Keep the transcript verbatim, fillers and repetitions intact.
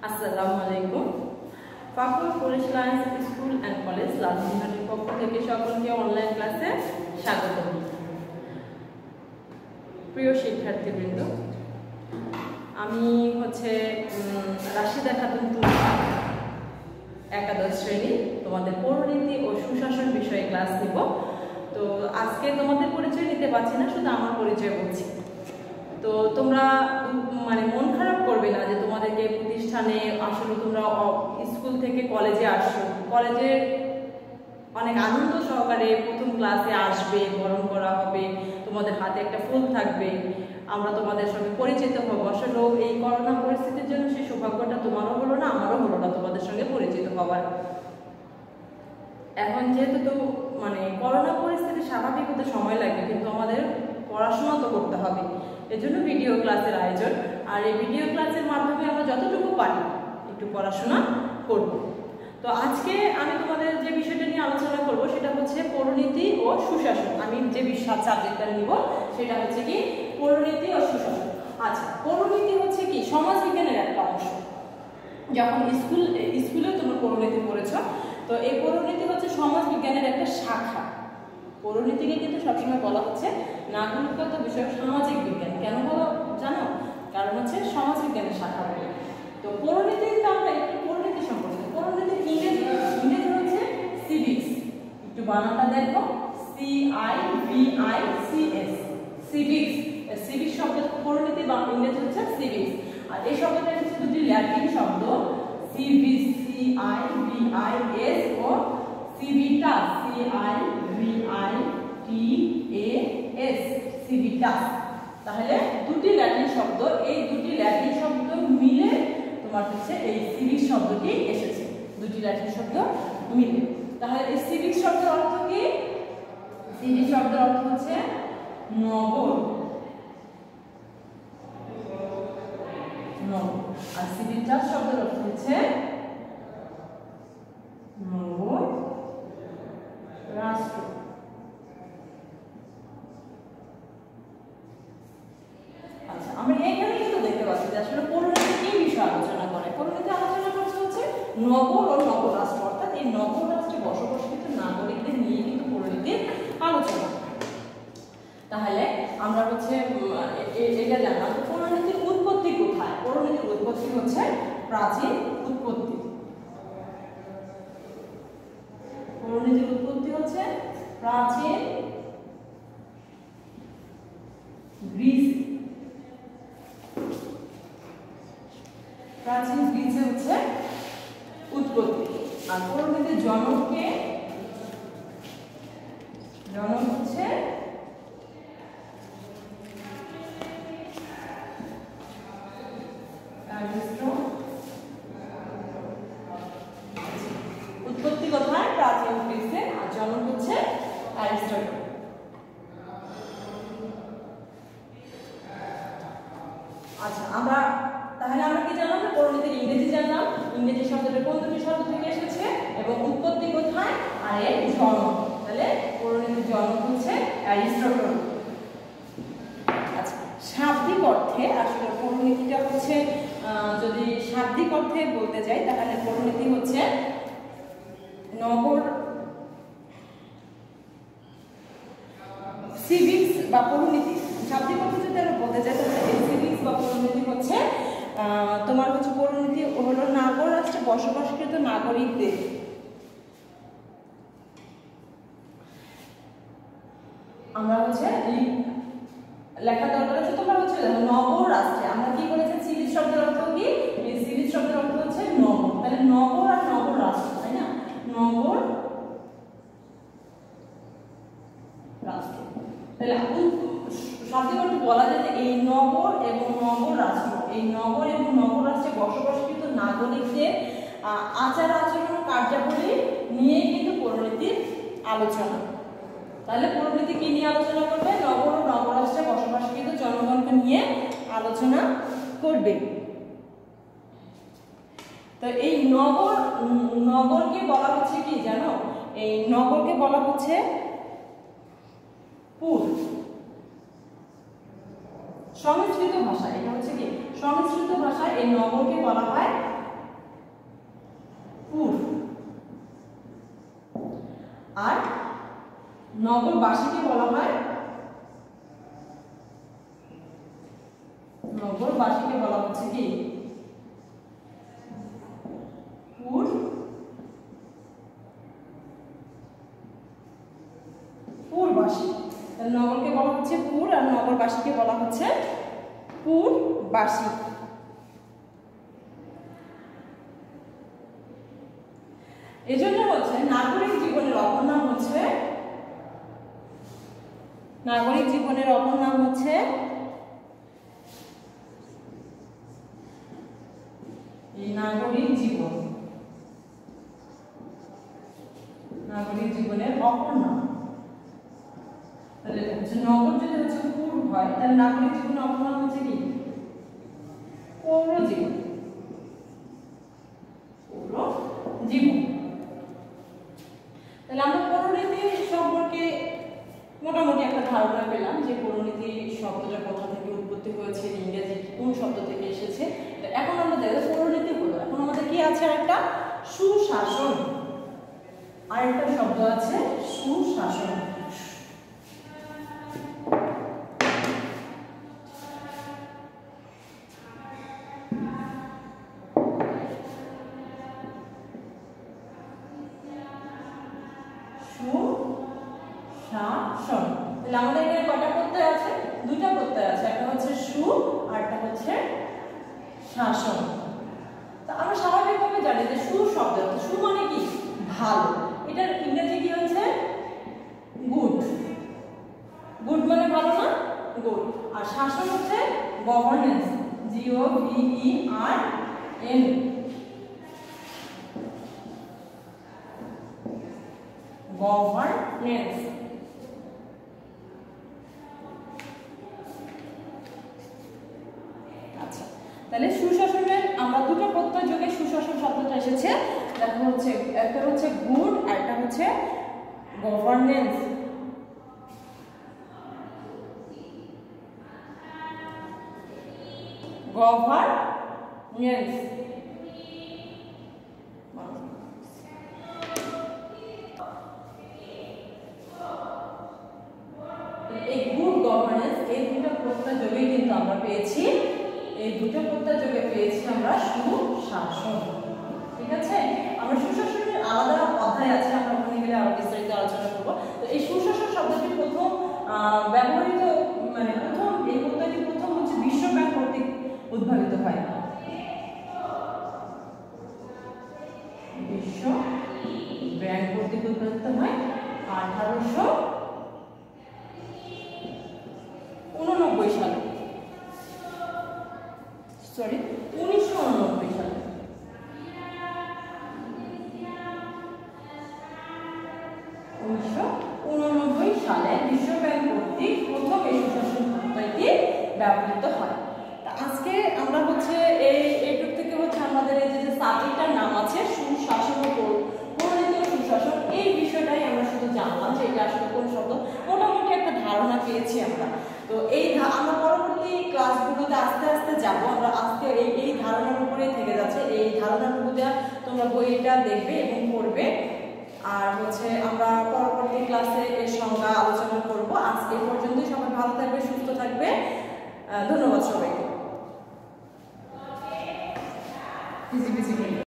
আসসালামু আলাইকুম। ফাকুল police lines school and college লালমনিরহাটের পক্ষ থেকে সকলকে অনলাইন ক্লাসে স্বাগত। প্রিয় শিক্ষার্থীবৃন্দ, আমি হচ্ছে রাশিদা খাতুন টুম্পা, একাদশ শ্রেণী, তোমাদের পৌরনীতি ও সুশাসন বিষয়ে ক্লাস নিব। তো আজকে তোমাদের পরিচয় নিতে পারছি না, শুধু আমার পরিচয় বলছি। তো তোমরা মানে মন খারাপ করবে না যে তোমাদেরকে প্রতিষ্ঠানে আসলে তোমরা স্কুল থেকে কলেজে আসছো, কলেজের অনেক আনন্দ সহকারে প্রথম ক্লাসে আসবে, বরণ করা হবে, তোমাদের হাতে একটা ফুল থাকবে, আমরা তোমাদের সঙ্গে পরিচিত হবো। আসলে এই করোনা পরিস্থিতির জন্য সেই সৌভাগ্যটা তোমারও হলো না, আমারও হলো না তোমাদের সঙ্গে পরিচিত হবার। এখন যেহেতু তো মানে করোনা পরিস্থিতি স্বাভাবিক হতে সময় লাগবে, কিন্তু আমাদের পড়াশোনা তো করতে হবে, এজন্য ভিডিও ক্লাসের আয়োজন। আর এই ভিডিও ক্লাসের মাধ্যমে আমরা যতটুকু পারি একটু পড়াশোনা করব। তো আজকে আমি তোমাদের যে বিষয়টা নিয়ে আলোচনা করব সেটা হচ্ছে পৌরনীতি ও সুশাসন। আমি যে বিষয় সাবজেক্টটা নিব সেটা হচ্ছে কি পৌরনীতি ও সুশাসন। আচ্ছা, পৌরনীতি হচ্ছে কি সমাজ বিজ্ঞানের একটা অংশ। যখন স্কুল স্কুলে তোমরা পৌরনীতি পড়েছ, তো এই পৌরনীতি হচ্ছে সমাজ বিজ্ঞানের একটা শাখা। পৌরনীতিকে কিন্তু সবসময় বলা হচ্ছে নাগরিকতা বিষয়ক সামাজিক বিজ্ঞান। কেন বলো জানো? কারণ হচ্ছে সমাজ বিজ্ঞানের শাখা বলে। তো পৌরনীতিতে আমরা একটু পৌরনীতি সম্পর্কে, পৌরনীতির ইংরেজি ইংরেজি হচ্ছে সিভিক্স। একটু বানানটা দেখো, C I V I C S, civics. Civics শব্দের পৌরনীতি বা ইংরেজি হচ্ছে সিভিক্স। আর এই শব্দটা হচ্ছে দুটি ল্যাটিন শব্দ, civis C I V I S ও civitas C I V I T A S, civitas. তাহলে দুটি ল্যাটিন শব্দ, এই দুটি ল্যাটিন শব্দ মিলে তোমার হচ্ছে এই সিভিক্স শব্দটি এসেছে, দুটি ল্যাটিন শব্দ মিলে। তাহলে এই সিভিক্স শব্দের অর্থ কি? সিভিক্স শব্দের অর্থ হচ্ছে নগর, নগর। আর সিভিটাস শব্দের অর্থ হচ্ছে নগর রাষ্ট্র। আচ্ছা, আমরা এখানে কিন্তু দেখতে পাচ্ছি যে আসলে পৌরনীতি কি বিষয় আলোচনা করে। পৌরনীতি আলোচনা করছে হচ্ছে নগর ও নগর রাষ্ট্র, অর্থাৎ এই নগর রাষ্ট্রে বসবাসকৃত নাগরিকদের নিয়ে কিন্তু পৌরনীতির আলোচনা। তাহলে আমরা হচ্ছে এটা জানলাম পৌরনীতির উৎপত্তি কোথায়। পৌরনীতির উৎপত্তি হচ্ছে প্রাচীন উৎপত্তি। পৌরনীতির উৎপত্তি হচ্ছে প্রাচীন গ্রিস। প্রাচীন গ্রিসে হচ্ছে উৎপত্তি। আর পৌরনীতির জনককে জনক হচ্ছে উৎপত্তি কোথায়? প্রাচীন গ্রিসে। আর জনক হচ্ছে অ্যারিস্টটল। আচ্ছা, আমরা তাহলে আমরা কি জানলাম? পৌরনীতির ইংরেজি জানলাম, ইংরেজি শব্দটা কোন দুটি শব্দ থেকে এসেছে এবং উৎপত্তি কোথায়, আর এর জনক। তাহলে পৌরনীতির জনক হচ্ছে অ্যারিস্টটল। আচ্ছা, শাব্দিক অর্থে আসলে পৌরনীতিটা হচ্ছে, যদি শাব্দিক অর্থে বলতে যাই তাহলে পৌরনীতি হচ্ছে নগর সিভিক্স বা পৌরনীতি। শাব্দিক অর্থে যদি আমরা বলতে যাই তাহলে এই সিভিক্স বা পৌরনীতি হচ্ছে তোমার হচ্ছে পৌরনীতি হলো নাগর রাষ্ট্রে বসবাসকৃত নাগরিকদের আমরা হচ্ছে লেখা দরকার আছে। তোমরা হচ্ছে নগর রাষ্ট্রে আমরা কি বলেছি? সিভিক্স শব্দের অর্থ কি? এই সিভিক্স শব্দের অর্থ হচ্ছে নগর। তাহলে নগর আর নগর রাষ্ট্র, তাই না? নগর রাষ্ট্র। তাহলে শাব্দিক অর্থে বলা যায় যে এই নগর এবং নগর রাষ্ট্র, এই নগর এবং নগর রাষ্ট্রে বসবাসকৃত নাগরিকদের আচার আচরণ কার্যাবলী নিয়ে কিন্তু পৌরনীতির আলোচনা। তাহলে পৌরনীতি কি নিয়ে আলোচনা করবে? নগর ও নগর রাষ্ট্রে বসবাসকৃত জনগণকে নিয়ে আলোচনা করবে। তো এই নগর নগরকে বলা হচ্ছে কি জানো? এই নগরকে বলা হচ্ছে পুর। সংস্কৃত ভাষা, এটা হচ্ছে কি সংস্কৃত ভাষায় এই নগরকে বলা হয় নগরবাসীকে বলা হয় নগরবাসীকে বলা হচ্ছে কি পুর পুরবাসী। নগরকে বলা হচ্ছে পুর আর নগরবাসীকে বলা হচ্ছে পুরবাসী। এজন্য হচ্ছে নাগরিক জীবনের অপর নাম হচ্ছে নাগরিক জীবনের অপর নাম হচ্ছে এই নাগরিক জীবন নাগরিক জীবনের অপর নাম। তাহলে হচ্ছে নগর যদি হচ্ছে পুর হয় তাহলে নাগরিক জীবনের অপর নাম হচ্ছে কি পৌর জীবন পৌর জীবন। তাহলে আমরা পৌরনীতি সম্পর্কে মোটামুটি একটা ধারণা পেলাম যে পৌরনীতি শব্দটা কোথা থেকে উৎপত্তি হয়েছে, ইংরেজি কোন শব্দ থেকে এসেছে। এখন আমরা দেখব পৌরনীতি হলো, এখন আমাদের কি আছে একটা সুশাসন, আরেকটা শব্দ আছে সুশাসন। সুশাসন। তাহলে আমাদের এখানে কয়টা প্রত্যয় আছে? দুইটা প্রত্যয় আছে, একটা হচ্ছে সু আর একটা হচ্ছে শাসন। তো আমরা স্বাভাবিকভাবে জানি যে সু শব্দ, সু মানে কি ভালো, এটার ইংরেজি কি হচ্ছে গুড। গুড মানে ভালো না, গুড। আর শাসন হচ্ছে governance, G O V E R N, governance. আচ্ছা, তাহলে সুশাসনের আমরা দুটো প্রত্যয় যোগে সুশাসন শব্দটা এসেছে। দেখো হচ্ছে একটা হচ্ছে গুড আর একটা হচ্ছে গভর্নেন্স। গভর্নেন্স এই গুড গভর্নেন্স এই দুটো প্রত্যয় যোগে কিন্তু আমরা পেয়েছি, এই দুটো প্রত্যয় যোগে পেয়েছি আমরা সুশাসন। ঠিক আছে, আমরা সুশাসনের আলাদা অধ্যায় আছে, আমরা ওখানে গেলে আরো বিস্তারিত আলোচনা করব। তো এই সুশাসন শব্দটি প্রথম ব্যবহৃত মানে প্রথম এই প্রত্যয়টি প্রথম হচ্ছে বিশ্ব ব্যাংক কর্তৃক উদ্ভাবিত হয়। বিশ্ব ব্যাংক কর্তৃক উদ্ভাবিত হয় আঠারোশো উননব্বই সালে, সরি উনিশশো উননব্বই সালে। উনিশশো উননব্বই সালে বিশ্ব ব্যাংক কর্তৃক প্রথম এই সুশাসন পদ্ধতি ব্যবহৃত হয়। আজকে আমরা হচ্ছে এই এইটুক থেকে হচ্ছে আমাদের এই যে সাবজেক্টটার নাম আছে সুশাসন ও পৌরনীতি ও সুশাসন, এই বিষয়টাই আমরা শুধু জানলাম যে এটা আসলে কোন শব্দ, মোটামুটি একটা ধারণা পেয়েছি আমরা। তো এই আমরা পরবর্তী ক্লাসগুলোতে আস্তে আস্তে যাব, আমরা আজকে এই এই ধারণার উপরেই থেকে যাচ্ছে। এই ধারণার উপরে তোমরা বইটা দেখবে এবং পড়বে, আর হচ্ছে আমরা পরবর্তী ক্লাসে এর সংজ্ঞা আলোচনা করব। আজকে এই পর্যন্তই, সবাই ভালো থাকবে, সুস্থ থাকবে, ধন্যবাদ সবাইকে।